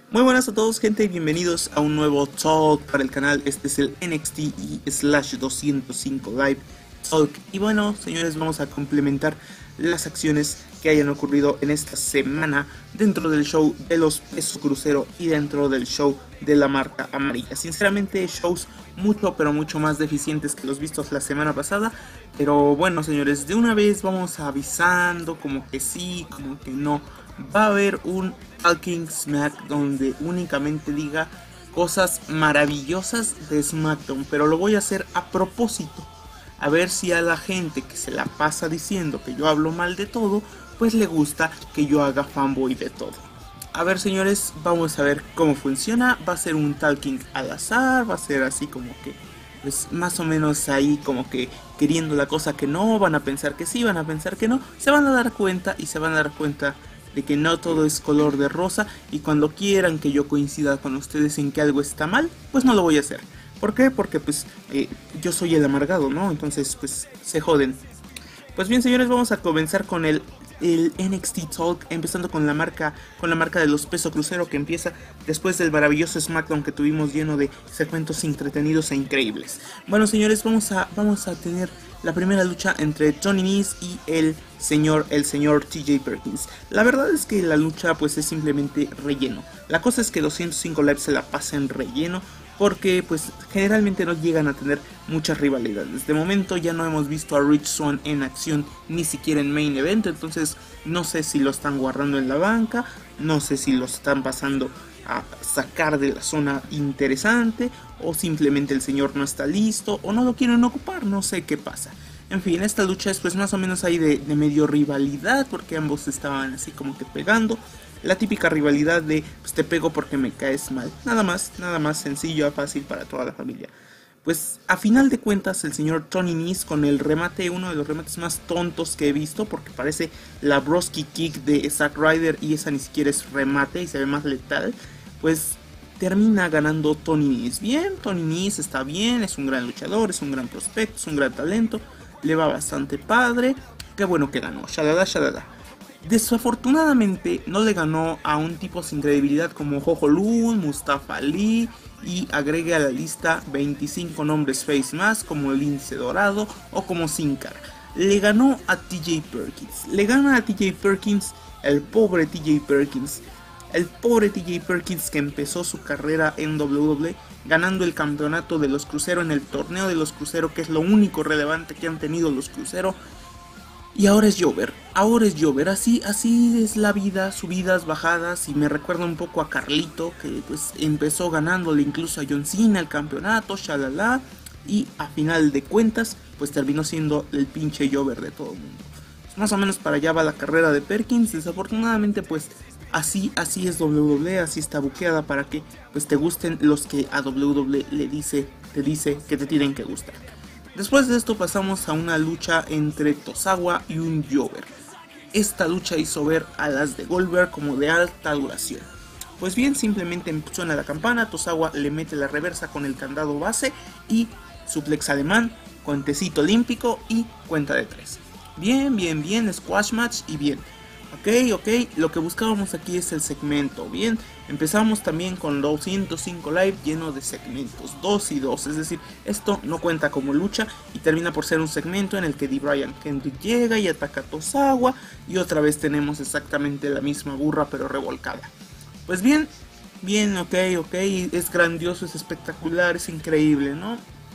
Muy buenas a todos, gente, y bienvenidos a un nuevo talk para el canal. Este es el NXT y slash 205 Live Talk. Y bueno, señores, vamos a complementar las acciones que hayan ocurrido en esta semana dentro del show de los pesos crucero y dentro del show de la marca amarilla. Sinceramente, shows mucho pero mucho más deficientes que los vistos la semana pasada. Pero bueno, señores, de una vez vamos avisando como que sí, como que no. Va a haber un Talking Smack donde únicamente diga cosas maravillosas de SmackDown, pero lo voy a hacer a propósito, a ver si a la gente que se la pasa diciendo que yo hablo mal de todo, pues le gusta que yo haga fanboy de todo. A ver, señores, vamos a ver cómo funciona. Va a ser un talking al azar, va a ser así como que pues más o menos ahí como que queriendo la cosa que no, van a pensar que sí, van a pensar que no, se van a dar cuenta y se van a dar cuenta de que no todo es color de rosa, y cuando quieran que yo coincida con ustedes en que algo está mal, pues no lo voy a hacer. ¿Por qué? Porque pues yo soy el amargado, ¿no? Entonces pues se joden. Pues bien, señores, vamos a comenzar con el NXT Talk, empezando con la marca de los peso crucero, que empieza después del maravilloso SmackDown que tuvimos lleno de segmentos entretenidos e increíbles. Bueno, señores, vamos a tener la primera lucha entre Tony Nese y el señor TJ Perkins. La verdad es que la lucha pues es simplemente relleno. La cosa es que 205 Live se la pasa en relleno, porque pues generalmente no llegan a tener muchas rivalidades. De momento ya no hemos visto a Rich Swann en acción, ni siquiera en Main Event, entonces no sé si lo están guardando en la banca, no sé si lo están pasando a sacar de la zona interesante, o simplemente el señor no está listo, o no lo quieren ocupar, no sé qué pasa. En fin, esta lucha es pues más o menos ahí de medio rivalidad, porque ambos estaban así como que pegando. La típica rivalidad de pues te pego porque me caes mal. Nada más sencillo, fácil para toda la familia. Pues a final de cuentas el señor Tony Nese con el remate, uno de los remates más tontos que he visto, porque parece la Broski Kick de Zack Ryder y esa ni siquiera es remate y se ve más letal, pues termina ganando Tony Nese. Bien, Tony Nese está bien, es un gran luchador, es un gran prospecto, es un gran talento, le va bastante padre, qué bueno que ganó, shalala shalala. Desafortunadamente no le ganó a un tipo sin credibilidad como Jojo Lun, Mustafa Ali, y agregue a la lista 25 nombres face más como el Lince Dorado o como Sin Cara. Le ganó a TJ Perkins. Le gana a TJ Perkins, el pobre TJ Perkins. El pobre TJ Perkins, que empezó su carrera en WWE ganando el campeonato de los cruceros en el torneo de los cruceros, que es lo único relevante que han tenido los cruceros. Y ahora es Jover, así es la vida, subidas, bajadas, y me recuerda un poco a Carlito, que pues empezó ganándole incluso a John Cena el campeonato, shalala, y a final de cuentas pues terminó siendo el pinche Jover de todo el mundo. Pues más o menos para allá va la carrera de Perkins. Desafortunadamente pues así es WWE, así está buqueada para que pues te gusten los que a WWE te dice que te tienen que gustar. Después de esto pasamos a una lucha entre Tozawa y un Jover. Esta lucha hizo ver a las de Goldberg como de alta duración. Pues bien, simplemente suena la campana, Tozawa le mete la reversa con el candado base y suplex alemán, cuentecito olímpico y cuenta de 3. Bien, squash match y bien. Ok, lo que buscábamos aquí es el segmento. Bien, empezamos también con 205 Live lleno de segmentos, 2 y 2, es decir, esto no cuenta como lucha y termina por ser un segmento en el que Brian Kendrick llega y ataca a Tozawa, y otra vez tenemos exactamente la misma burra pero revolcada. Pues bien, ok, es grandioso, es espectacular, es increíble, ¿no?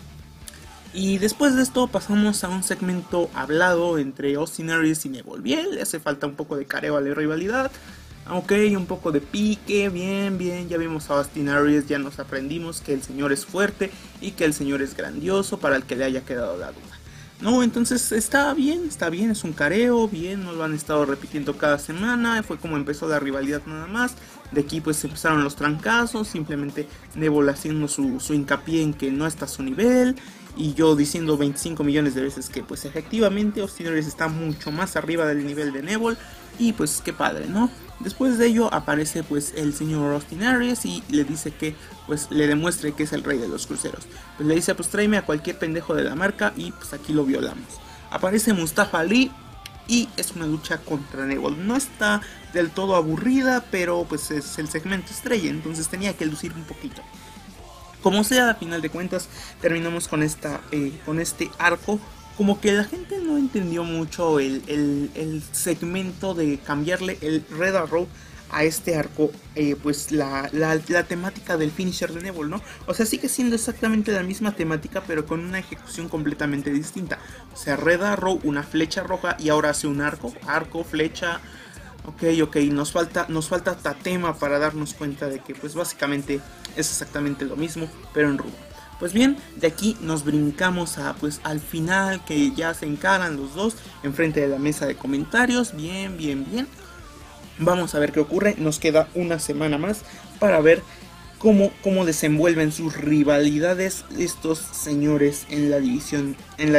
Y después de esto pasamos a un segmento hablado entre Austin Aries y Neville. Bien, le hace falta un poco de careo a la rivalidad. Ok, un poco de pique, bien, ya vimos a Austin Aries, ya nos aprendimos que el señor es fuerte y que el señor es grandioso, para el que le haya quedado la duda. No, entonces está bien, es un careo, bien, no lo han estado repitiendo cada semana, fue como empezó la rivalidad nada más. De aquí pues empezaron los trancazos, simplemente Neville haciendo su hincapié en que no está a su nivel, y yo diciendo 25 millones de veces que pues efectivamente Austin Aries está mucho más arriba del nivel de Neville, y pues qué padre, ¿no? Después de ello aparece pues el señor Austin Aries y le dice que pues le demuestre que es el rey de los cruceros. Pues le dice, pues tráeme a cualquier pendejo de la marca y pues aquí lo violamos. Aparece Mustafa Ali y es una lucha contra Neville. No está del todo aburrida, pero pues es el segmento estrella, entonces tenía que lucir un poquito. Como sea, a final de cuentas terminamos con este arco. Como que la gente no entendió mucho el segmento de cambiarle el Red Arrow a este arco, pues la temática del finisher de Neville, ¿no? O sea, sigue siendo exactamente la misma temática, pero con una ejecución completamente distinta. O sea, Red Arrow, una flecha roja, y ahora hace un arco, flecha. Ok, nos falta Tatema para darnos cuenta de que pues básicamente es exactamente lo mismo, pero en rubro. Pues bien, de aquí nos brincamos al final, que ya se encaran los dos enfrente de la mesa de comentarios. Bien. Vamos a ver qué ocurre. Nos queda una semana más para ver cómo desenvuelven sus rivalidades estos señores en la división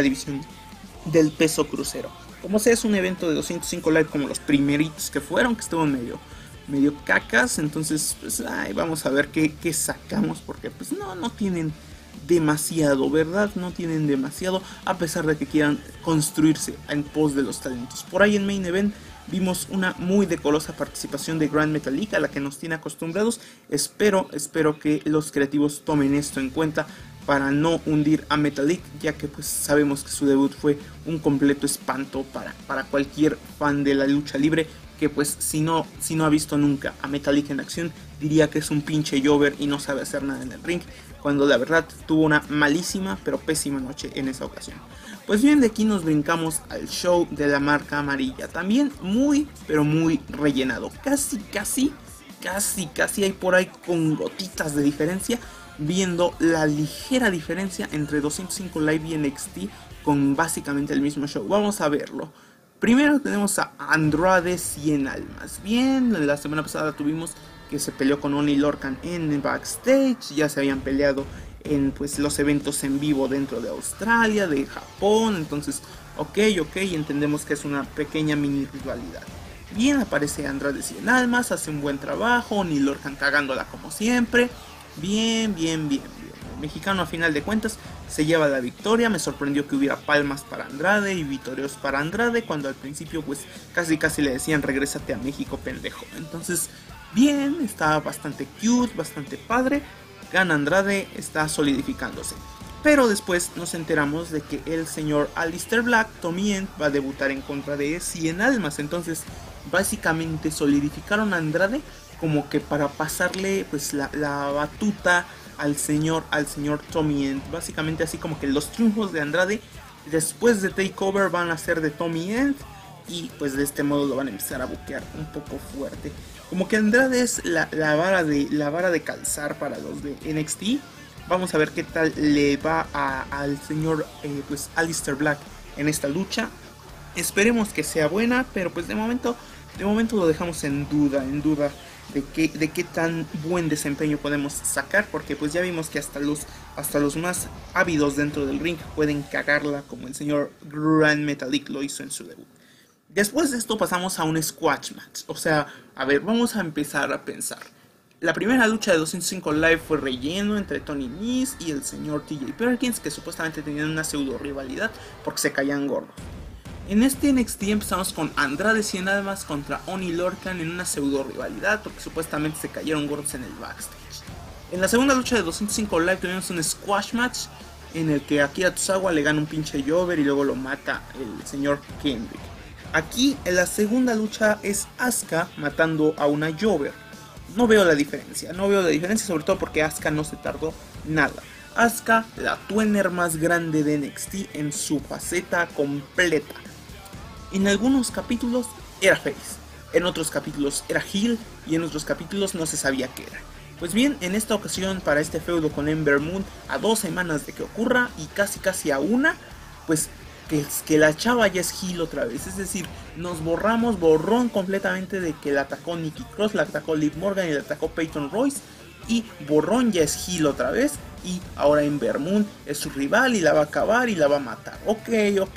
del peso crucero. Como sea, es un evento de 205 Live como los primeritos que fueron, que estuvo medio cacas. Entonces, pues vamos a ver qué sacamos, porque pues no tienen demasiado, ¿verdad? No tienen demasiado, a pesar de que quieran construirse en pos de los talentos. Por ahí en Main Event vimos una muy decorosa participación de Grand Metalik, a la que nos tiene acostumbrados. Espero que los creativos tomen esto en cuenta para no hundir a Metalik, ya que pues sabemos que su debut fue un completo espanto para cualquier fan de la lucha libre, que pues si no ha visto nunca a Metalik en acción, diría que es un pinche Jover y no sabe hacer nada en el ring, cuando la verdad tuvo una malísima pero pésima noche en esa ocasión. Pues bien, de aquí nos brincamos al show de la marca amarilla, también muy pero muy rellenado, casi hay por ahí con gotitas de diferencia, viendo la ligera diferencia entre 205 Live y NXT con básicamente el mismo show. Vamos a verlo. Primero tenemos a Andrade 100 Almas. Bien, la semana pasada tuvimos que se peleó con Oney Lorcan en backstage. Ya se habían peleado en pues los eventos en vivo dentro de Australia, de Japón. Entonces, ok, entendemos que es una pequeña mini rivalidad. Bien, aparece Andrade 100 Almas, hace un buen trabajo. Oney Lorcan cagándola como siempre. Bien. Mexicano a final de cuentas se lleva la victoria. Me sorprendió que hubiera palmas para Andrade y vitorios para Andrade, cuando al principio pues casi le decían regrésate a México, pendejo. Entonces bien, está bastante cute, bastante padre. Gana Andrade, está solidificándose. Pero después nos enteramos de que el señor Aleister Black, Tommy End, va a debutar en contra de 100 Almas. Entonces básicamente solidificaron a Andrade como que para pasarle pues la batuta al señor Tommy End. Básicamente así como que los triunfos de Andrade después de Takeover van a ser de Tommy End, y pues de este modo lo van a empezar a buquear un poco fuerte. Como que Andrade es la vara de calzar para los de NXT. Vamos a ver qué tal le va al señor pues Aleister Black en esta lucha. Esperemos que sea buena, pero pues de momento lo dejamos en duda de qué tan buen desempeño podemos sacar, porque pues ya vimos que hasta los más ávidos dentro del ring pueden cagarla, como el señor Grand Metalik lo hizo en su debut. Después de esto pasamos a un squash match. O sea, a ver, vamos a empezar a pensar. La primera lucha de 205 Live fue relleno entre Tony Nese y el señor TJ Perkins, que supuestamente tenían una pseudo rivalidad porque se caían gordos. En este NXT empezamos con Andrade 100 Almas contra Oney Lorcan en una pseudo rivalidad porque supuestamente se cayeron gordos en el backstage. En la segunda lucha de 205 Live tuvimos un squash match en el que Akira Tozawa le gana un pinche Jover y luego lo mata el señor Kendrick. Aquí en la segunda lucha es Asuka matando a una Jover. No veo la diferencia, sobre todo porque Asuka no se tardó nada. Asuka, la tweener más grande de NXT en su faceta completa. En algunos capítulos era face, en otros capítulos era heel y en otros capítulos no se sabía qué era. Pues bien, en esta ocasión, para este feudo con Ember Moon, a 2 semanas de que ocurra y casi a una, pues que la chava ya es heel otra vez. Es decir, nos borrón completamente de que la atacó Nikki Cross, la atacó Liv Morgan y la atacó Peyton Royce, y borrón ya es heel otra vez, y ahora Ember Moon es su rival y la va a acabar y la va a matar. Ok.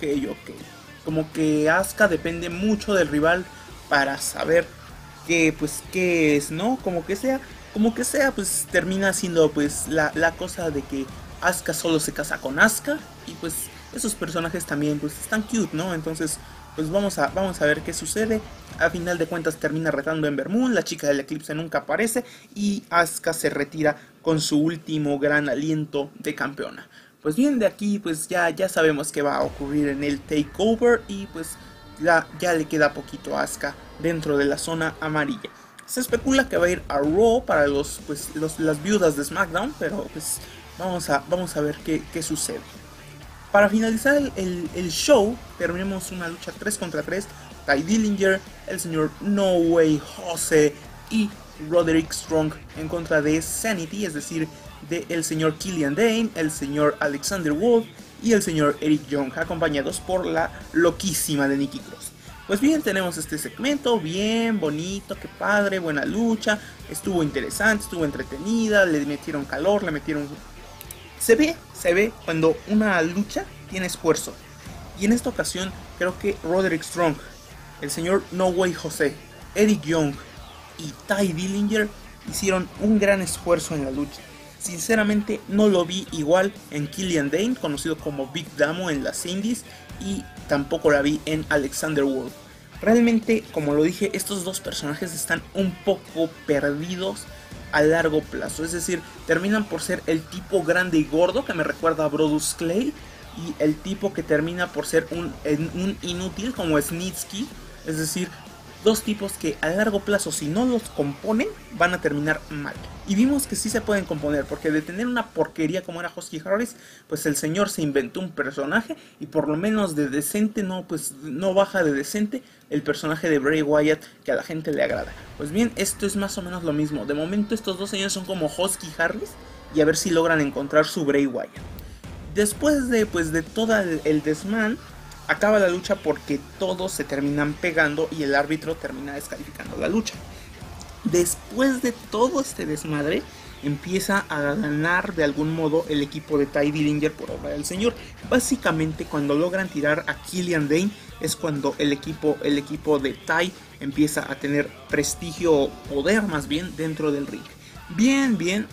Como que Asuka depende mucho del rival para saber qué es, ¿no? Como que sea, pues termina siendo pues la cosa de que Asuka solo se casa con Asuka, y pues esos personajes también pues están cute, ¿no? Entonces pues vamos a ver qué sucede. A final de cuentas termina retando a Ember Moon, la chica del eclipse nunca aparece y Asuka se retira con su último gran aliento de campeona. Pues bien, de aquí pues ya sabemos que va a ocurrir en el Takeover y pues ya le queda poquito a Asuka dentro de la zona amarilla. Se especula que va a ir a Raw para las viudas de SmackDown, pero pues vamos a ver qué sucede. Para finalizar el show, terminamos una lucha 3 contra 3. Tye Dillinger, el señor No Way Jose y Roderick Strong en contra de Sanity, es decir, del señor Killian Dane, el señor Alexander Wolf y el señor Eric Young, acompañados por la loquísima de Nikki Cross. Pues bien, tenemos este segmento, bien bonito, qué padre, buena lucha, estuvo interesante, estuvo entretenida, le metieron calor, le metieron... Se ve cuando una lucha tiene esfuerzo. Y en esta ocasión creo que Roderick Strong, el señor No Way Jose, Eric Young y Tye Dillinger hicieron un gran esfuerzo en la lucha. Sinceramente no lo vi igual en Killian Dane, conocido como Big Damo en las indies, y tampoco la vi en Alexander Wolf. Realmente, como lo dije, estos dos personajes están un poco perdidos a largo plazo. Es decir, terminan por ser el tipo grande y gordo que me recuerda a Brodus Clay, y el tipo que termina por ser un inútil como Snitsky. Es decir, dos tipos que a largo plazo, si no los componen, van a terminar mal. Y vimos que sí se pueden componer, porque de tener una porquería como era Husky Harris, pues el señor se inventó un personaje, y por lo menos de decente no baja de decente el personaje de Bray Wyatt, que a la gente le agrada. Pues bien, esto es más o menos lo mismo. De momento estos dos señores son como Husky Harris, y a ver si logran encontrar su Bray Wyatt. Después de todo el desmán, acaba la lucha porque todos se terminan pegando y el árbitro termina descalificando la lucha. Después de todo este desmadre, empieza a ganar de algún modo el equipo de Tye Dillinger por obra del señor. Básicamente, cuando logran tirar a Killian Dane es cuando el equipo de Tye empieza a tener prestigio o poder más bien dentro del ring. Bien,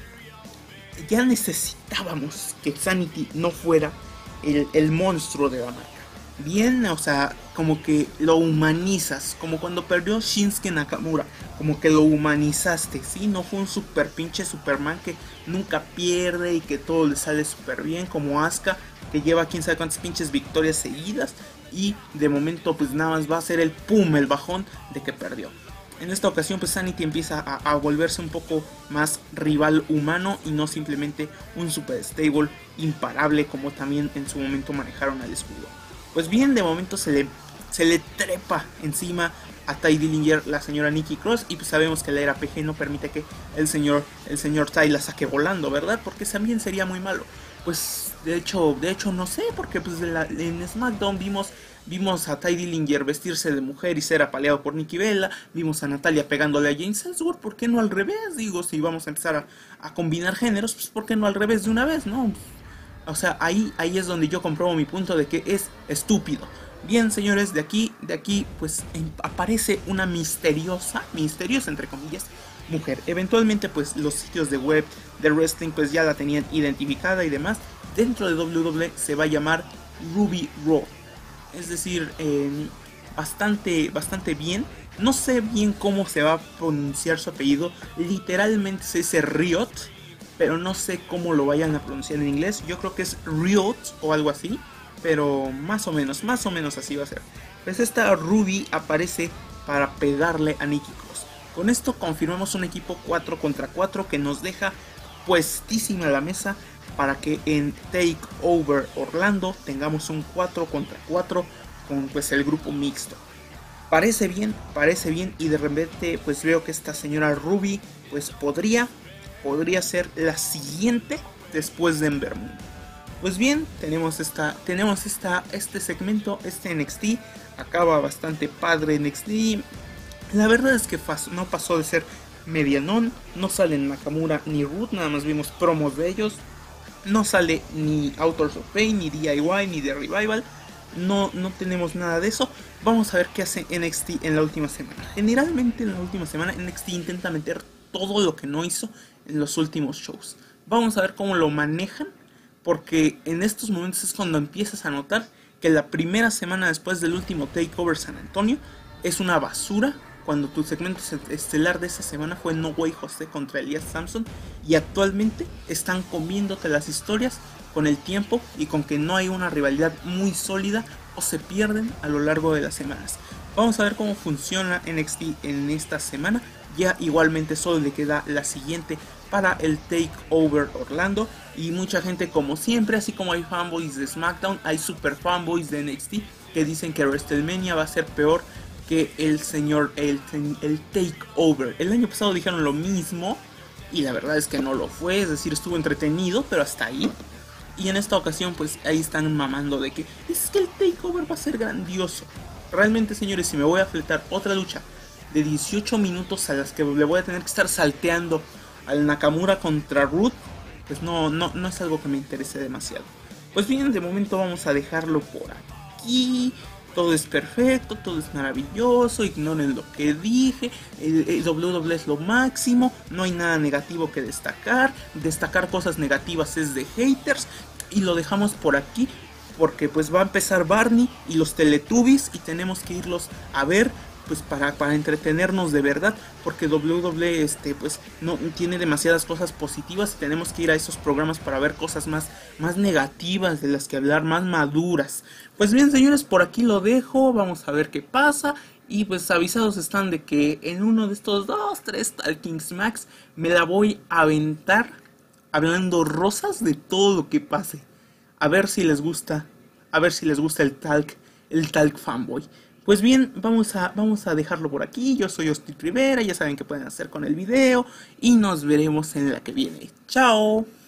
ya necesitábamos que Sanity no fuera el monstruo de la marca. Bien, o sea, como que lo humanizas, como cuando perdió Shinsuke Nakamura, como que lo humanizaste, ¿sí? No fue un super pinche Superman que nunca pierde y que todo le sale súper bien, como Asuka, que lleva quién sabe cuántas pinches victorias seguidas, y de momento pues nada más va a ser el bajón de que perdió. En esta ocasión pues Sanity empieza a volverse un poco más rival humano y no simplemente un super stable imparable como también en su momento manejaron al escudo. Pues bien, de momento se le trepa encima a Tye Dillinger la señora Nikki Cross, y pues sabemos que la era PG no permite que el señor Tye la saque volando, ¿verdad? Porque también sería muy malo. Pues de hecho no sé, porque pues en SmackDown vimos a Tye Dillinger vestirse de mujer y ser apaleado por Nikki Bella, vimos a Natalia pegándole a James Ellsworth. ¿Por qué no al revés? Digo, si vamos a empezar a combinar géneros, pues ¿por qué no al revés de una vez, no? O sea, ahí es donde yo compruebo mi punto de que es estúpido. Bien, señores, de aquí pues aparece una misteriosa entre comillas, mujer. Eventualmente pues los sitios de web de wrestling pues ya la tenían identificada y demás. Dentro de WWE se va a llamar Ruby Raw. Es decir, bastante bien. No sé bien cómo se va a pronunciar su apellido. Literalmente se dice Riot, pero no sé cómo lo vayan a pronunciar en inglés. Yo creo que es Riot o algo así, pero más o menos así va a ser. Pues esta Ruby aparece para pegarle a Nikki Cross. Con esto confirmamos un equipo 4 contra 4 que nos deja puestísima la mesa para que en Takeover Orlando tengamos un 4 contra 4 con pues el grupo mixto. Parece bien, y de repente pues veo que esta señora Ruby pues podría ser la siguiente después de Ember Moon. Pues bien, tenemos este segmento, este NXT, acaba bastante padre NXT. La verdad es que no pasó de ser medianón, no salen Nakamura ni Root, nada más vimos promos de ellos. No sale ni Authors of Pain, ni DIY, ni The Revival. No tenemos nada de eso. Vamos a ver qué hace NXT en la última semana. Generalmente en la última semana NXT intenta meter todo lo que no hizo en los últimos shows. Vamos a ver cómo lo manejan, porque en estos momentos es cuando empiezas a notar que la primera semana después del último Takeover San Antonio es una basura, cuando tu segmento estelar de esa semana fue No Way José contra Elias Samson, y actualmente están comiéndote las historias con el tiempo y con que no hay una rivalidad muy sólida o se pierden a lo largo de las semanas. Vamos a ver cómo funciona NXT en esta semana. Ya igualmente solo le queda la siguiente para el Takeover Orlando, y mucha gente, como siempre, así como hay fanboys de SmackDown, hay super fanboys de NXT que dicen que WrestleMania va a ser peor que el Takeover. El año pasado dijeron lo mismo y la verdad es que no lo fue, es decir, estuvo entretenido, pero hasta ahí. Y en esta ocasión pues ahí están mamando de que es que el Takeover va a ser grandioso. Realmente, señores, si me voy a fletar otra lucha de 18 minutos a las que le voy a tener que estar salteando al Nakamura contra Root, pues no es algo que me interese demasiado. Pues bien, de momento vamos a dejarlo por aquí. Todo es perfecto, todo es maravilloso, ignoren lo que dije, el WWE es lo máximo, no hay nada negativo que destacar cosas negativas es de haters, y lo dejamos por aquí porque pues va a empezar Barney y los Teletubbies y tenemos que irlos a ver pues para entretenernos de verdad, porque WWE pues no tiene demasiadas cosas positivas y tenemos que ir a esos programas para ver cosas más negativas de las que hablar, más maduras. Pues bien, señores, por aquí lo dejo, vamos a ver qué pasa. Y pues avisados están de que en uno de estos 2-3 Talkings Max me la voy a aventar hablando rosas de todo lo que pase. A ver si les gusta el talk fanboy. Pues bien, vamos a dejarlo por aquí. Yo soy Austin Rivera, ya saben qué pueden hacer con el video y nos veremos en la que viene. ¡Chao!